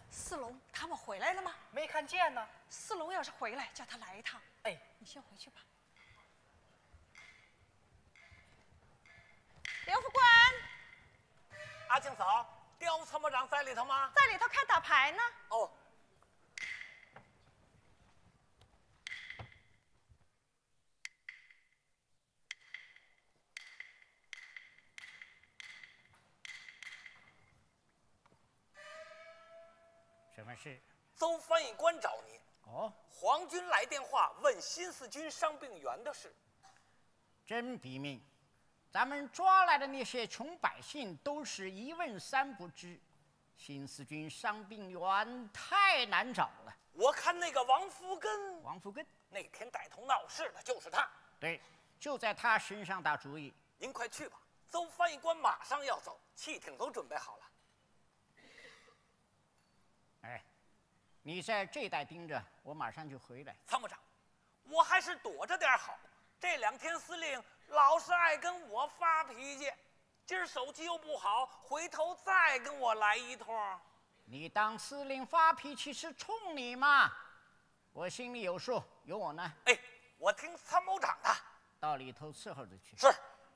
四龙他们回来了吗？ 没看见呢。 四龙要是回来，叫他来一趟。 哎， 你先回去吧。刘副官， 阿庆嫂，刁参谋长在里头吗？ 在里头看打牌呢。 哦。 什么事？ 邹翻译官找你。 哦， 皇军来电话问新四军伤病员的事。 真毙命！咱们抓来的那些穷百姓都是一问三不知，新四军伤病员太难找了。 我看那个王福根，那天带头闹事的就是他。 对，就在他身上打主意。 您快去吧，邹翻译官马上要走，汽艇都准备好了。 哎，你在这带盯着，我马上就回来。 参谋长，我还是躲着点好。这2天司令老是爱跟我发脾气，今儿手气又不好，回头再跟我来一通。 你当司令发脾气是冲你吗？我心里有数，有我呢。 哎，我听参谋长的。 到里头伺候着去。 是。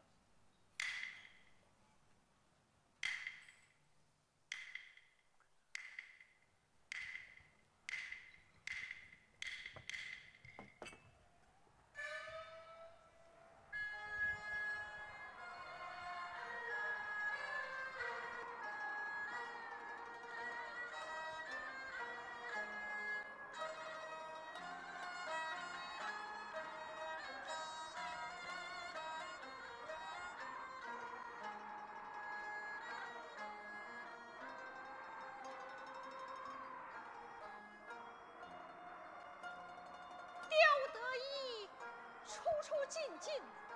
出进进，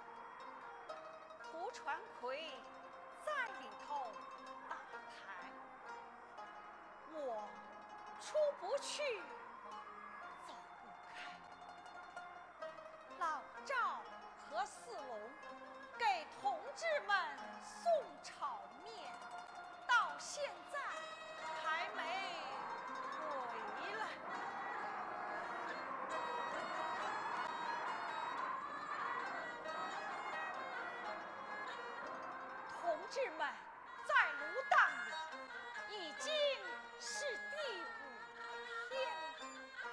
涂传魁在里头打牌，我出不去，走不开。老赵和四龙给同志们送炒面，到现在还没回来。同志们在炉档里已经是第5天了。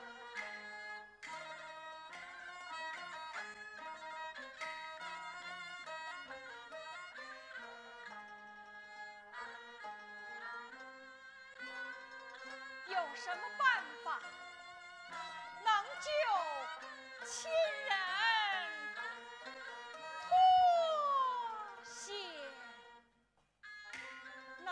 有什么办法能救亲人脱险呢？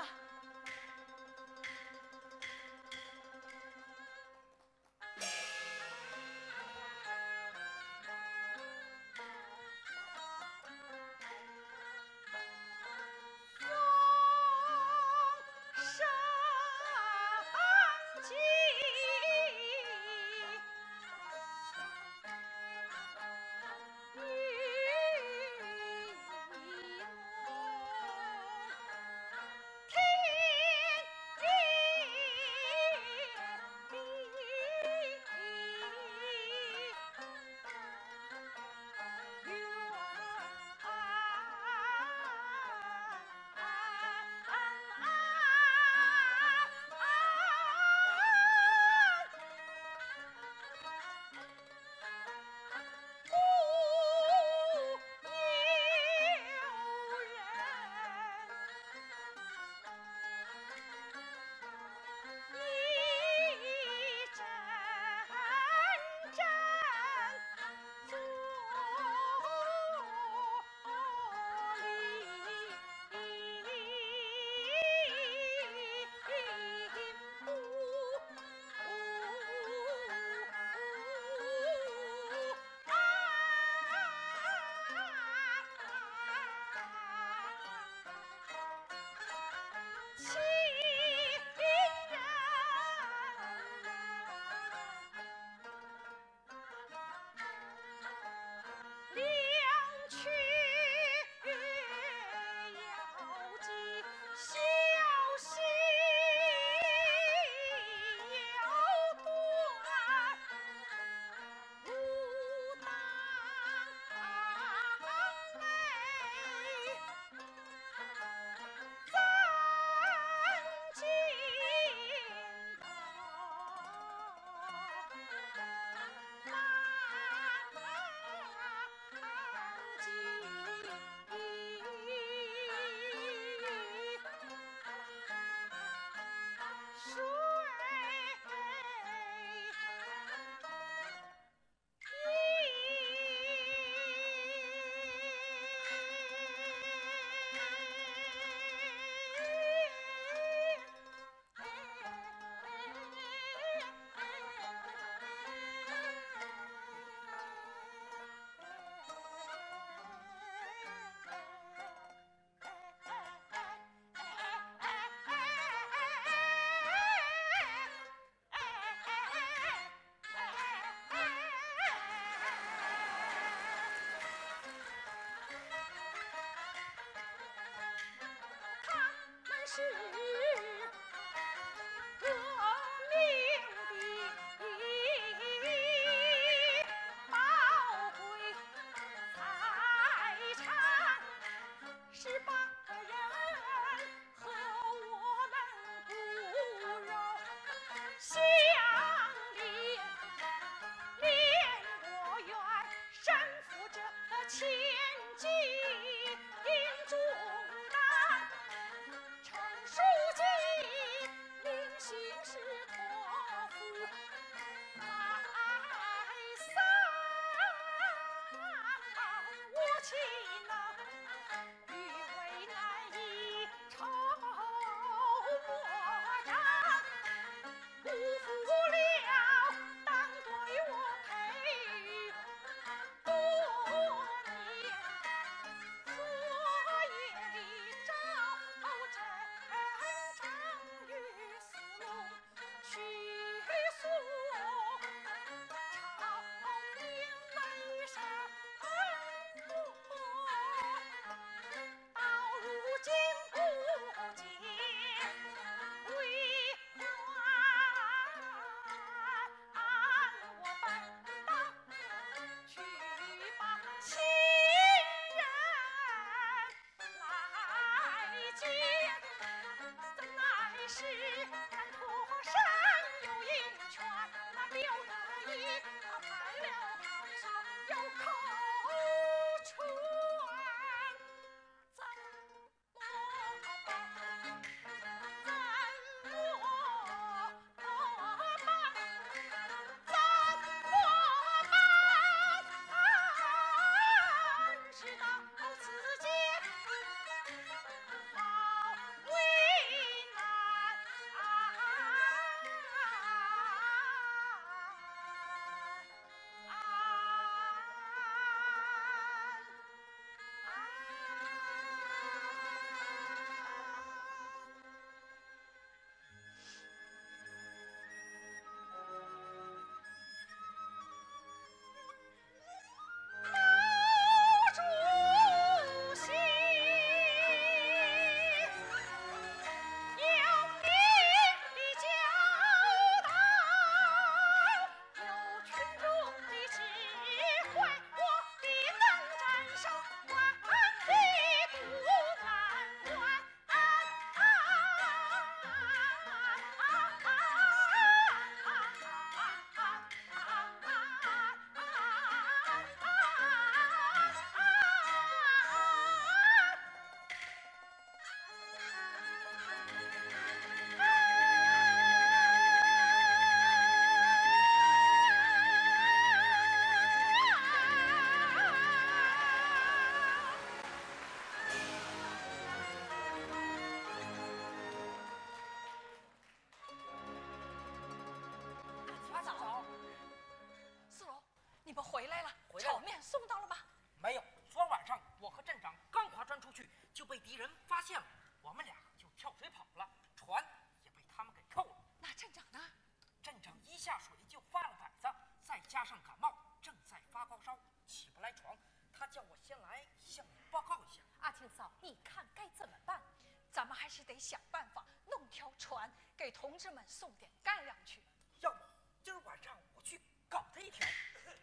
得想办法弄条船给同志们送点干粮去。 要不今儿晚上我去搞他一条。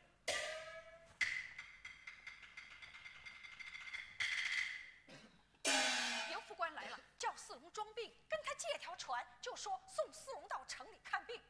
刘副官来了，叫四龙装病，跟他借条船，就说送四龙到城里看病。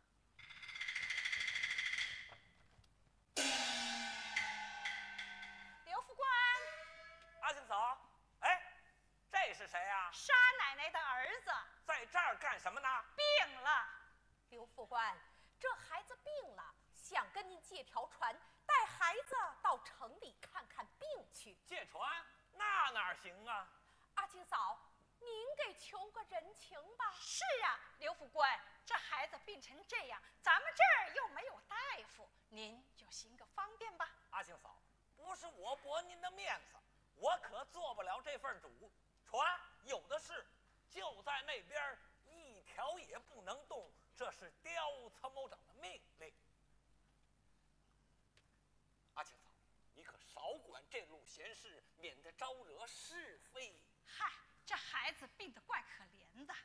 刘副官， 阿庆嫂，哎，这是谁呀？ 沙奶奶的儿子， 在这儿干什么呢？ 病了。 刘副官，这孩子病了，想跟您借条船，带孩子到城里看看病去。 借船？那哪行啊？ 阿庆嫂，您给求个人情吧。 是啊，刘副官，这孩子病成这样，咱们这儿又没有大夫，您就行个方便吧。 阿庆嫂，不是我驳您的面子，我可做不了这份主。船有的是，就在那边，一条也不能动，这是刁参谋长的命令。阿庆嫂，你可少管这路闲事，免得招惹是非。 嗨，这孩子病得怪可怜的。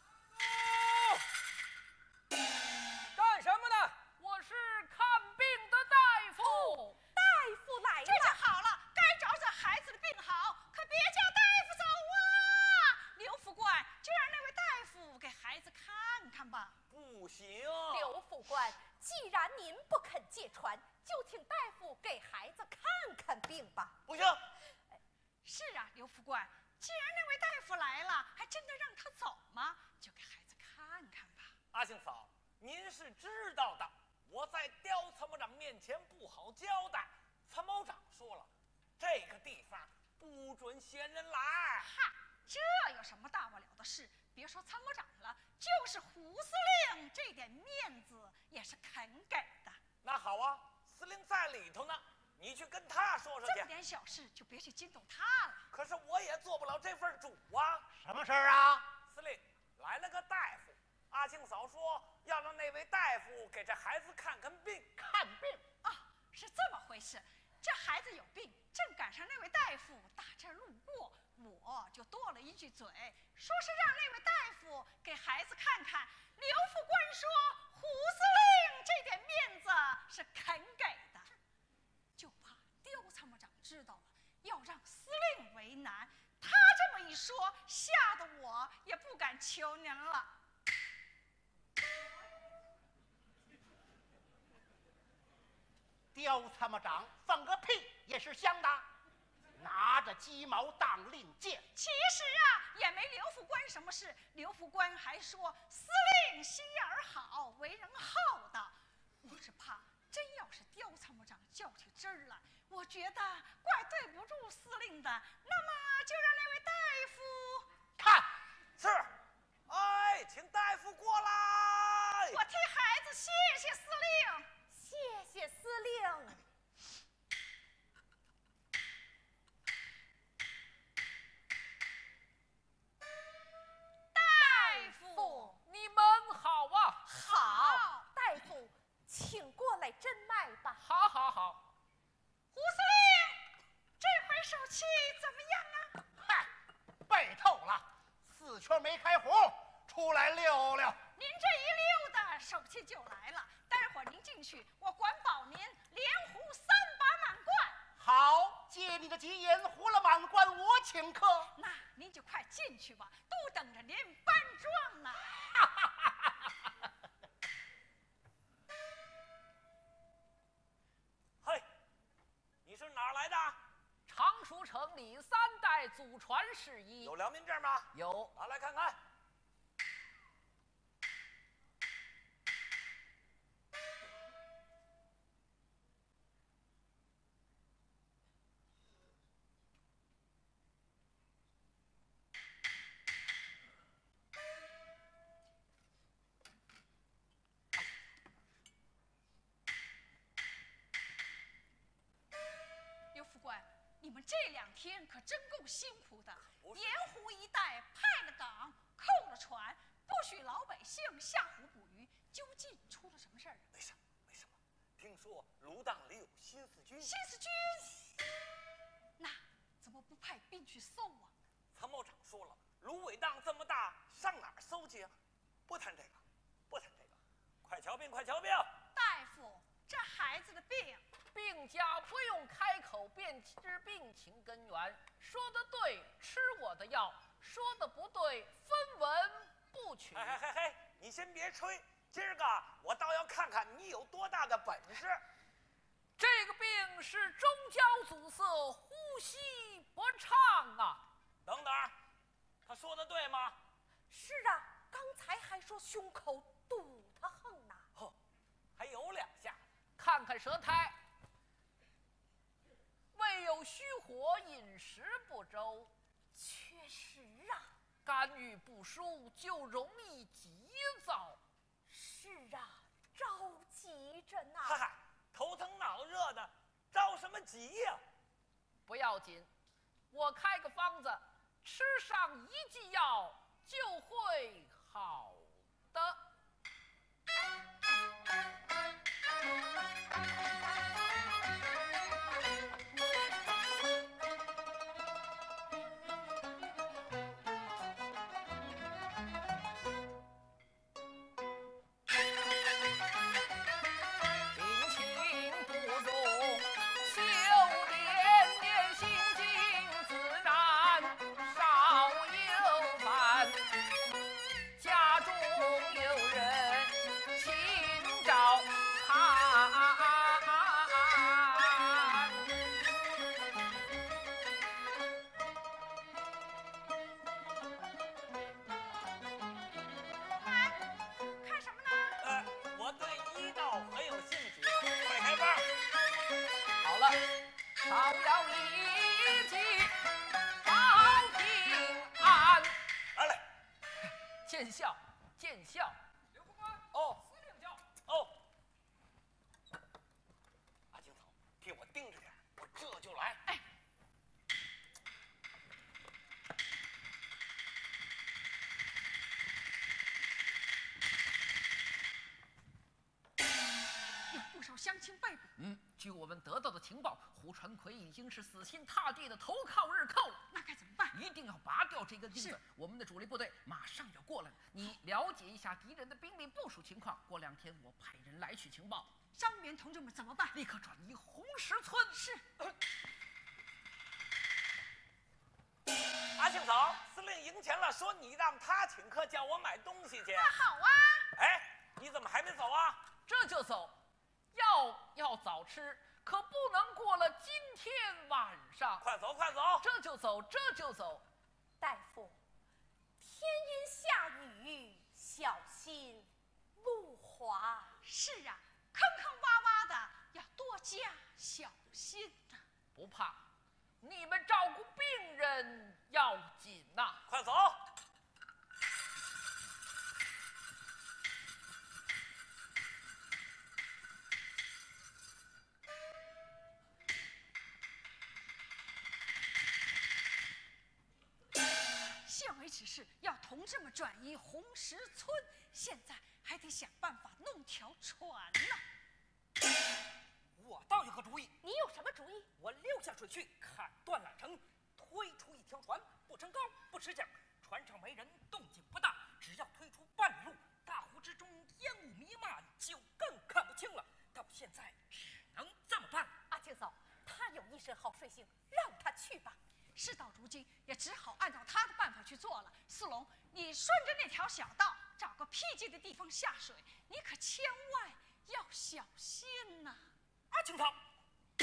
干什么呢？ 我是看病的大夫。大夫来了。 这就好了，该找找孩子的病好，可别叫大夫走啊！刘副官，就让那位大夫给孩子看看吧。 不行。 刘副官，既然您不肯借船，就请大夫给孩子看看病吧。 不行。 是啊，刘副官，既然那位大夫来了，还真的让他走吗？就给孩子看看吧。 阿庆嫂，您是知道的，我在刁参谋长面前不好交代。参谋长说了，这个地方不准闲人来。 哈，这有什么大不了的事？别说参谋长了，就是胡司令这点面子也是肯给的。 那好啊，司令在里头呢，你去跟他说说去。 这么点小事就别去惊动他了。 可是我也做不了这份主啊。 什么事儿啊？ 司令，来了个大夫，阿庆嫂说要让那位大夫给这孩子看看病。 看病啊，是这么回事。这孩子有病，正赶上那位大夫打这儿路过，我就多了一句嘴，说是让那位大夫给孩子看看。刘副官说胡司令这点面子是肯给的，就怕刁参谋长知道了，要让司令为难。他这么一说，吓得我也不敢求您了。 刁参谋长放个屁也是香的，拿着鸡毛当令箭。 其实啊，也没刘副官什么事。刘副官还说司令心眼儿好，为人厚道。我只怕真要是刁参谋长较起真儿来，我觉得怪对不住司令的。那么就让那位大夫看， 是，哎，请大夫过来。 我替孩子谢谢司令。 谢谢司令。 大夫， 你们好啊！ 好，大夫，请过来诊脉吧。 好，好，好。 胡司令，这回手气怎么样啊？ 嗨，背透了，4圈没开火，出来溜溜。 您这一溜达，手气就来了。待会儿您进去，我管保您连胡3把满贯。 好，借你的吉言，胡了满贯，我请客。 那您就快进去吧，都等着您搬庄呢。 嘿，你是哪儿来的？ 常熟城里3代祖传事宜。 有良民证吗？ 有。 拿来看看。 刘副官，你们这2天可真够辛苦的。盐湖一带派了岗，扣了船，不许老百姓下湖捕鱼，究竟出了什么事儿啊？ 没什么，没什么。听说芦荡里有新四军。 新四军？那怎么不派兵去搜啊？ 参谋长说了，芦苇荡这么大，上哪儿搜去啊？不谈这个，不谈这个。快瞧病，快瞧病！ 大夫，这孩子的病， 病家不用开口便知病情根源。说的对，吃我的药；说的不对，分文不取。 嘿，你先别吹，今儿个我倒要看看你有多大的本事。 这个病是中焦阻塞，呼吸不畅啊。 等等，他说的对吗？ 是啊，刚才还说胸口堵得很呢。 哦，还有2下。 看看舌苔，未有虚火，饮食不周， 确实啊。 肝郁不舒，就容易急躁。 是啊，着急着呢。 嗨，头疼脑热的，着什么急呀？ 不要紧，我开个方子，吃上1剂药就会好的。见笑，见笑。 刘副官，哦，司令叫。哦，阿青草，替我盯着点，我这就来。哎。 有不少乡亲被捕。 据我们得到的情报，胡传奎已经是死心塌地的投靠日寇了。 那该怎么办？ 一定要拔掉这根钉子。我们的主力部队马上要过来了，你了解一下敌人的兵力部署情况。过2天我派人来取情报。 伤员同志们怎么办？ 立刻转移红石村。 是。 阿青庆嫂，司令赢钱了，说你让他请客，叫我买东西去。 那好啊。 哎，你怎么还没走啊？ 这就走，药要早吃，可不能过了今天晚上。 快走，快走！ 这就走，这就走。 大夫，天阴下雨，小心路滑。 是啊，坑坑洼洼的，要多加小心呐。 不怕，你们照顾病人要紧呐。 快走！ 县委指示要同志们转移红石村，现在还得想办法弄条船呢。 我倒有个主意， 你有什么主意？ 我溜下水去砍断缆绳，推出一条船，不撑高不持桨，船上没人，动静不大，只要推出半里路，大湖之中烟雾弥漫，就更看不清了。到现在只能这么办。 阿庆嫂，他有一身好水性，让他去吧。 事到如今，也只好按照他的办法去做了。四龙，你顺着那条小道，找个僻静的地方下水，你可千万要小心呐。 阿庆嫂，四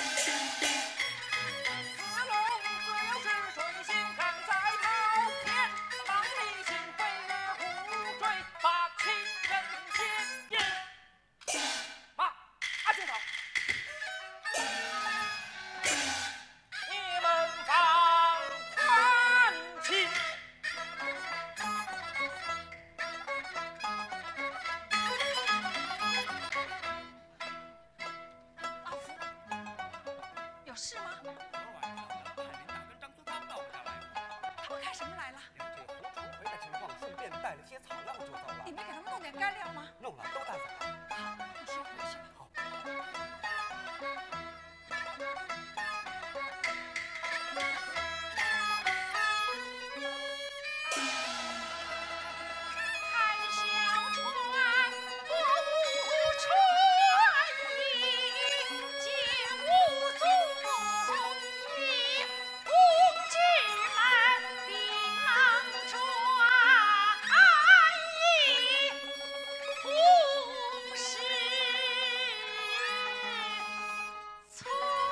龙自幼是水性刚在滔天，当地心飞了湖水，把情人牵引。妈，阿庆嫂，你们放宽心。 阿福，有事吗？ 昨晚上派领导跟张宗刚到我这儿来了， 他们干什么来了？ 了解胡长奎的情况，顺便带了些草药就走了。 你没给他们弄点干粮吗？ 弄了，都带走了。 好，你先回去吧。 好。 看小船，过无船意，见无踪影，公举们定郎转移，不是错。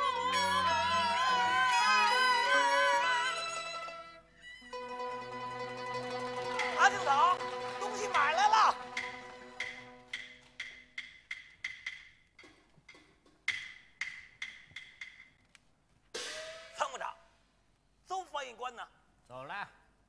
阿庆嫂，东西买来了。参谋长，邹翻译官呢？ 走了。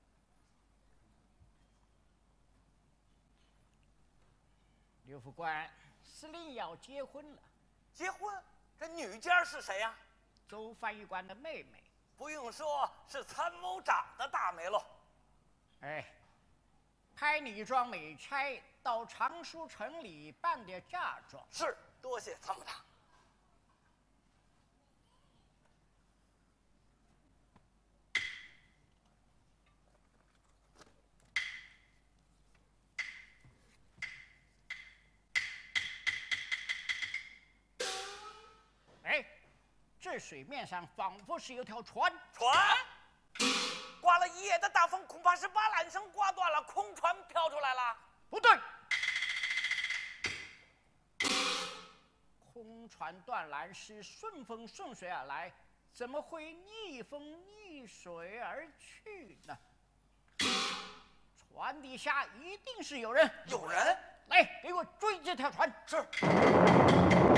刘副官，司令要结婚了， 结婚？这女家是谁呀？ 周翻译官的妹妹。 不用说，是参谋长的大梅喽。 哎，派你装美差到常书城里办点嫁妆。 是，多谢参谋长。 哎，这水面上仿佛是有条船。 船，刮了一夜的大风，恐怕是把缆绳刮断了，空船飘出来了。 不对，空船断缆是顺风顺水而来，怎么会逆风逆水而去呢？船底下一定是有人。 有人？ 来，给我追这条船。 是。